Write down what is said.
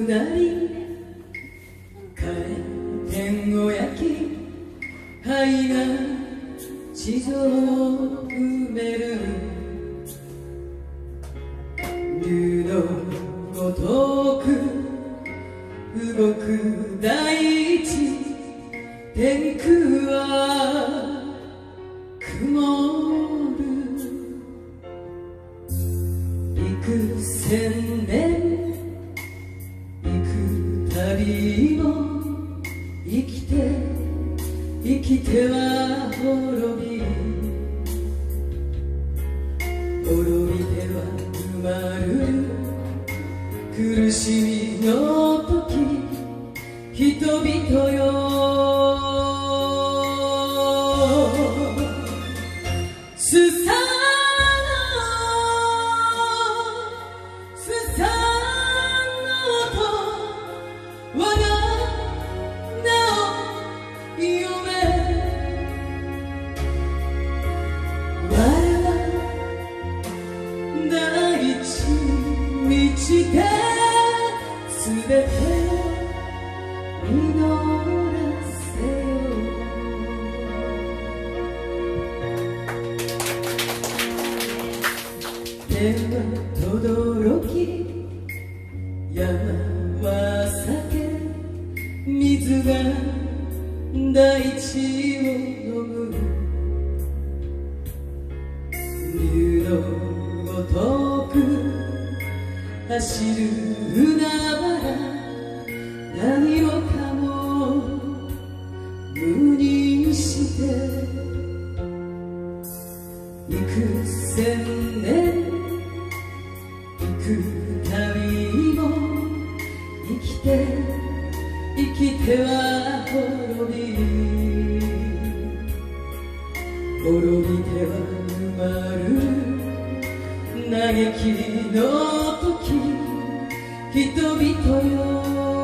なり回転を焼き灰が地上を埋める竜のごとく動く大地天空は曇る幾千年幾たびも生きては滅び滅びては埋まる苦しみの時人々よスサノオと我が名を呼べ我は大地に満ちて全てを祈らせよ天は轟き山は裂け水が大地を飲む竜のごとく走る海原何もかも無にして幾千年幾たびも生きては滅び滅びては埋まる嘆きの時人々よ